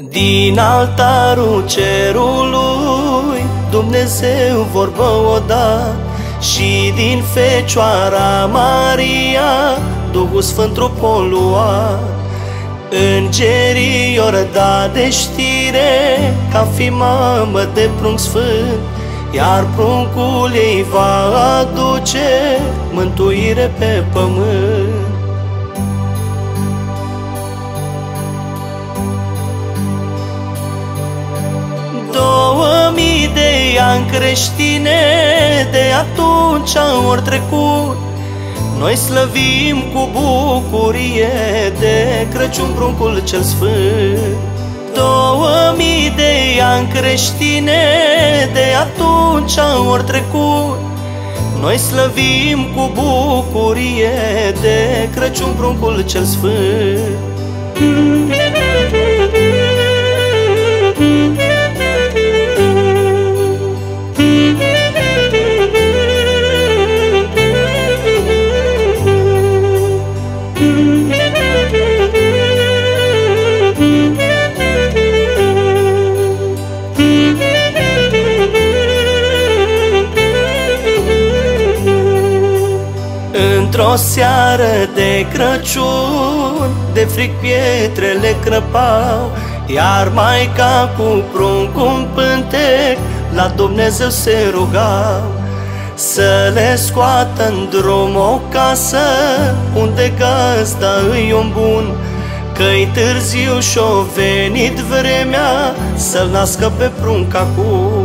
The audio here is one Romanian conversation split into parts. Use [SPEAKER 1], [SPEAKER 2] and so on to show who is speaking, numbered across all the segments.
[SPEAKER 1] Din altarul cerului Dumnezeu vorbă o dat, și din Fecioara Maria Duhul Sfânt trupul lua. Îngerii ori da de știre ca fi mamă de prunc sfânt, iar pruncul ei va aduce mântuire pe pământ. 2000 de ani creștine de atunci ori trecut, noi slăvim cu bucurie de Crăciun pruncul cel sfânt. 2000 de ani creștine de atunci ori trecut, noi slăvim cu bucurie de Crăciun pruncul cel sfânt. Într-o seară de Crăciun, de fric pietrele crăpau, iar Maica cu pruncul în pântec la Dumnezeu se rugau să le scoată-n drum o casă unde gazda îi om bun, că-i târziu și-o venit vremea să-l nască pe prunc acum.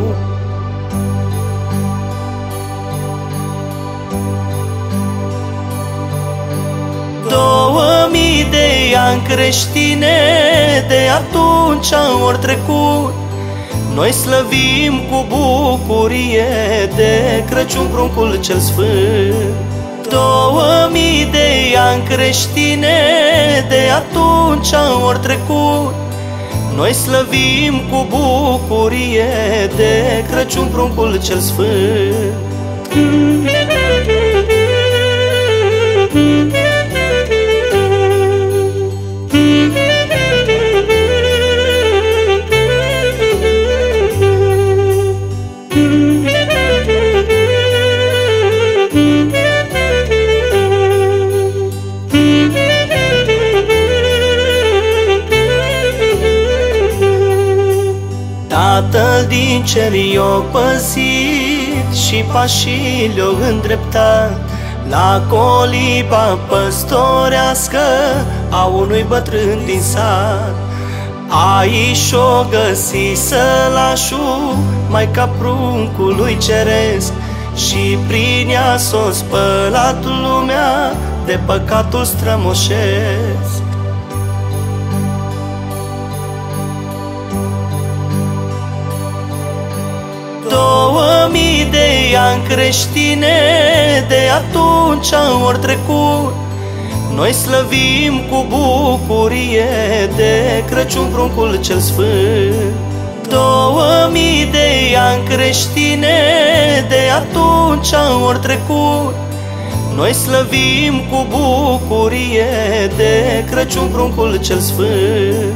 [SPEAKER 1] 2000 de ani creștine de atunci ori trecut, noi slăvim cu bucurie de Crăciun pruncul cel sfânt. 2000 de ani creștine de atunci ori trecut, noi slăvim cu bucurie de Crăciun pruncul cel sfânt. Tatăl din cer i-o păzit și pașii le-o îndreptat la coliba păstorească a unui bătrân din sat. Aici și-o găsi sălașul, Maica pruncului ceresc, și prin ea s-o spălat lumea de păcatul strămoșesc. 2000 de ani creștine de atunci ori trecut, noi slăvim cu bucurie de Crăciun pruncul cel sfânt. 2000 de ani creștine de atunci ori trecut, noi slăvim cu bucurie de Crăciun pruncul cel sfânt.